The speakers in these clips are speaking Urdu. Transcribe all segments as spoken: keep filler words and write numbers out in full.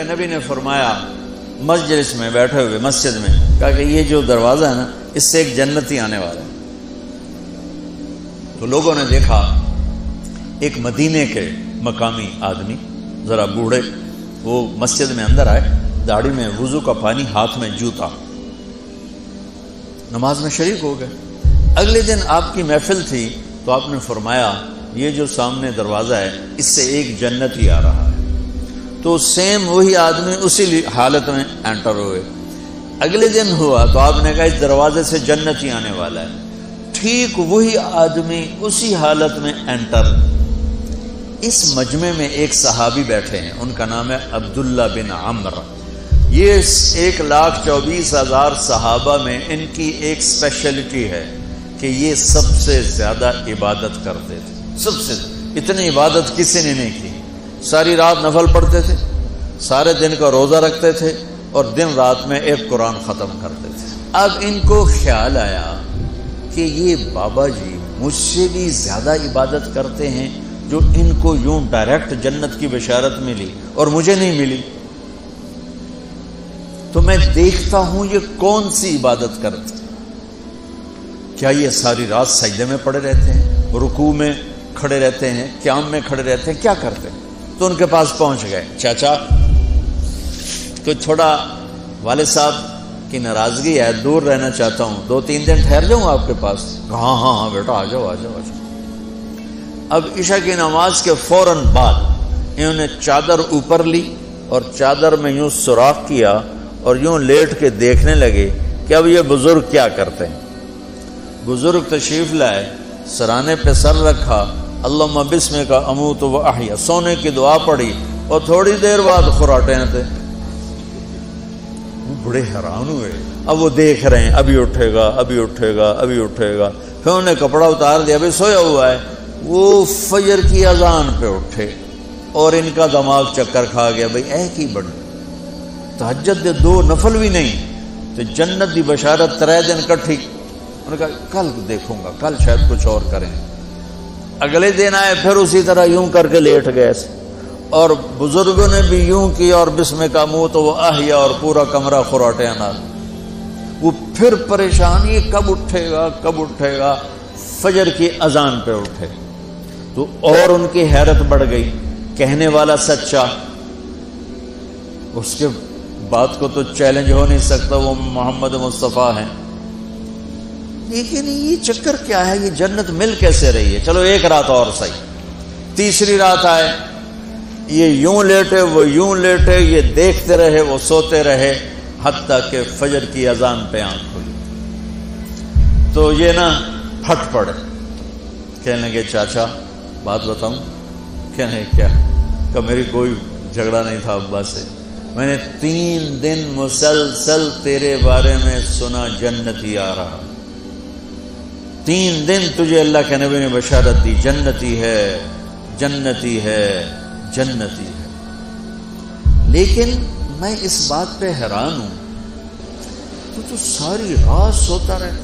نبی نے فرمایا مجلس میں بیٹھے ہوئے مسجد میں، کہا کہ یہ جو دروازہ ہے نا اس سے ایک جنتی آنے والا ہے۔ تو لوگوں نے دیکھا ایک مدینے کے مقامی آدمی ذرا بوڑھے، وہ مسجد میں اندر آئے، داڑھی میں وضو کا پانی، ہاتھ میں جوتا، نماز میں شریک ہو گئے۔ اگلے دن آپ کی محفل تھی تو آپ نے فرمایا یہ جو سامنے دروازہ ہے اس سے ایک جنتی آ رہا ہے۔ تو سیم وہی آدمی اسی حالت میں انٹر ہوئے۔ اگلے دن ہوا تو آپ نے کہا اس دروازے سے جنتی آنے والا ہے، ٹھیک وہی آدمی اسی حالت میں انٹر۔ اس مجمع میں ایک صحابی بیٹھے ہیں، ان کا نام ہے عبداللہ بن عمرو۔ یہ ایک لاکھ چوبیس ہزار صحابہ میں ان کی ایک اسپیشلٹی ہے کہ یہ سب سے زیادہ عبادت کرتے تھے، سب سے اتنی عبادت کسی نے نہیں کی۔ ساری رات نفل پڑھتے تھے، سارے دن کا روزہ رکھتے تھے، اور دن رات میں ایک قرآن ختم کرتے تھے۔ اب ان کو خیال آیا کہ یہ بابا جی مجھ سے بھی زیادہ عبادت کرتے ہیں، جو ان کو یوں ڈائریکٹ جنت کی بشارت ملی اور مجھے نہیں ملی، تو میں دیکھتا ہوں یہ کون سی عبادت کرتے ہیں۔ کیا یہ ساری رات سجدے میں پڑے رہتے ہیں، رکوع میں کھڑے رہتے ہیں، قیام میں کھڑے رہتے ہیں، کیا کرتے ہیں؟ تو ان کے پاس پہنچ گئے، چاچا کوئی تھوڑا والد صاحب کی ناراضگی ہے، دور رہنا چاہتا ہوں، دو تین دن ٹھہر جاؤں آپ کے پاس؟ ہاں ہاں ہاں بیٹا آ جاؤ آ جاؤ آ جاؤ۔ اب عشاء کی نماز کے فوراً بعد انہوں نے چادر اوپر لی اور چادر میں یوں سوراخ کیا اور یوں لیٹ کے دیکھنے لگے کہ اب یہ بزرگ کیا کرتے ہیں۔ بزرگ تشریف لائے، سرانے پہ سر رکھا، اللہم بسمک اموت و احیا، سونے کی دعا پڑھی، اور تھوڑی دیر بعد خراٹے تھے۔ بڑے حیران ہوئے، اب وہ دیکھ رہے ہیں ابھی اٹھے گا ابھی اٹھے گا ابھی اٹھے گا۔ پھر انہوں نے کپڑا اتار دیا، ابھی سویا ہوا ہے۔ وہ فجر کی اذان پہ اٹھے اور ان کا دماغ چکر کھا گیا، بھئی اے کی بڑی تہجد دے دو نفل بھی نہیں تو جنت دی بشارت ترے دن کٹھی۔ انہوں نے کہا کل دیکھوں گا، کل شاید کچھ اور کریں۔ اگلے دن آئے، پھر اسی طرح یوں کر کے لیٹ گئے، اور بزرگوں نے بھی یوں کیا، اور بسم کا منہ تو وہ احیا، اور پورا کمرہ خراٹے انار۔ وہ پھر پریشان، یہ کب اٹھے گا کب اٹھے گا؟ فجر کی اذان پہ اٹھے تو اور ان کی حیرت بڑھ گئی، کہنے والا سچا، اس کے بات کو تو چیلنج ہو نہیں سکتا، وہ محمد مصطفیٰ ہیں، لیکن یہ چکر کیا ہے، یہ جنت مل کیسے رہی ہے؟ چلو ایک رات اور صحیح۔ تیسری رات آئے، یہ یوں لیٹے وہ یوں لیٹے، یہ دیکھتے رہے وہ سوتے رہے، حتیٰ کہ فجر کی اذان پہ آنکھ کھلی تو یہ نا پھٹ پڑے، کہنے لگے چاچا بات بتاؤں؟ کہنے کیا؟ کہ میری کوئی جھگڑا نہیں تھا ابا سے، میں نے تین دن مسلسل تیرے بارے میں سنا جنتی آ رہا، تین دن تجھے اللہ کے نبی نے بشارت دی جنتی ہے جنتی ہے جنتی ہے، لیکن میں اس بات پہ حیران ہوں تو تو ساری رات سوتا رہتا۔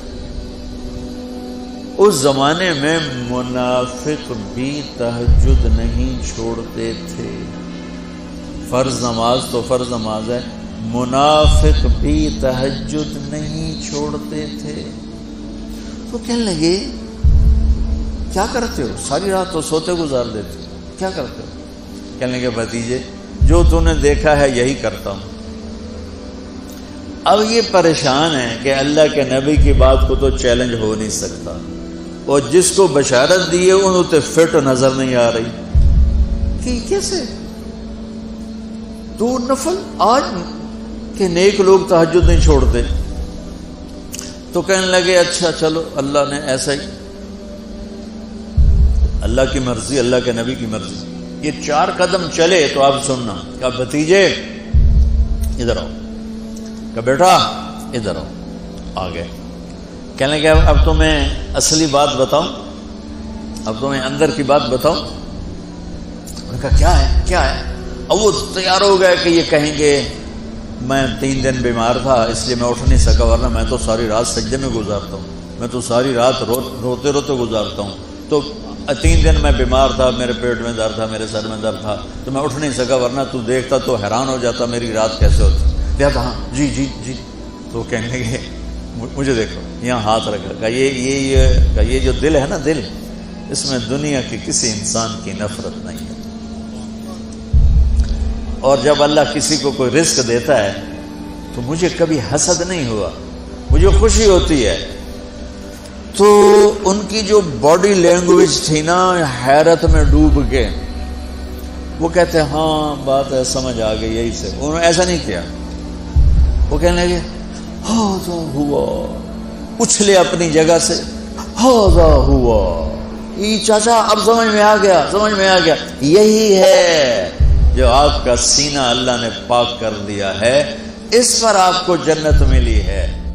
اس زمانے میں منافق بھی تہجد نہیں چھوڑتے تھے، فرض نماز تو فرض نماز ہے، منافق بھی تہجد نہیں چھوڑتے تھے۔ تو کہنے لگے کیا کرتے ہو؟ ساری رات تو سوتے گزار دیتے، کیا کرتے ہو؟ کہنے لگے بھتیجے جو تو نے دیکھا ہے یہی کرتا ہوں۔ اب یہ پریشان ہے کہ اللہ کے نبی کی بات کو تو چیلنج ہو نہیں سکتا، اور جس کو بشارت دی ہے انہوں تے فٹ نظر نہیں آ رہی کہ کیسے دو نفل آج کے نیک لوگ تہجد نہیں چھوڑتے۔ تو کہنے لگے اچھا چلو اللہ نے ایسا ہی، اللہ کی مرضی اللہ کے نبی کی مرضی۔ یہ چار قدم چلے تو آپ سننا، کہا بھتیجے ادھر آؤ، کہا بیٹا ادھر آؤ، آ گئے۔ کہنے لگے اب تمہیں اصلی بات بتاؤں، اب تمہیں اندر کی بات بتاؤں؟ انہوں نے کہا کیا ہے کیا ہے؟ اب وہ تیار ہو گئے کہ یہ کہیں گے میں تین دن بیمار تھا اس لیے میں اٹھ نہیں سکا، ورنہ میں تو ساری رات سجدے میں گزارتا ہوں، میں تو ساری رات رو روتے روتے گزارتا ہوں۔ تو تین دن میں بیمار تھا، میرے پیٹ میں درد تھا، میرے سر میں درد تھا، تو میں اٹھ نہیں سکا، ورنہ تو دیکھتا تو حیران ہو جاتا میری رات کیسے ہوتی۔ دیکھا ہاں جی جی جی، تو کہنے لگے مجھے دیکھو، یہاں ہاتھ رکھا، کہ یہ یہ کہ یہ جو دل ہے نا، دل اس میں دنیا کے کسی انسان کی نفرت نہیں ہے۔ اور جب اللہ کسی کو کوئی رزق دیتا ہے تو مجھے کبھی حسد نہیں ہوا، مجھے خوشی ہوتی ہے۔ تو ان کی جو باڈی لینگویج تھی نا، حیرت میں ڈوب کے وہ کہتے ہیں ہاں بات ہے، سمجھ آ گئی، یہی سے۔ انہوں نے ایسا نہیں کیا، وہ کہنے لگے ہاذا ہوا، اچھلے اپنی جگہ سے، ہاذا ہوا، یہ چاچا اب سمجھ میں آ گیا، سمجھ میں آ گیا، یہی ہے جو آپ کا سینہ اللہ نے پاک کر دیا ہے، اس پر آپ کو جنت ملی ہے۔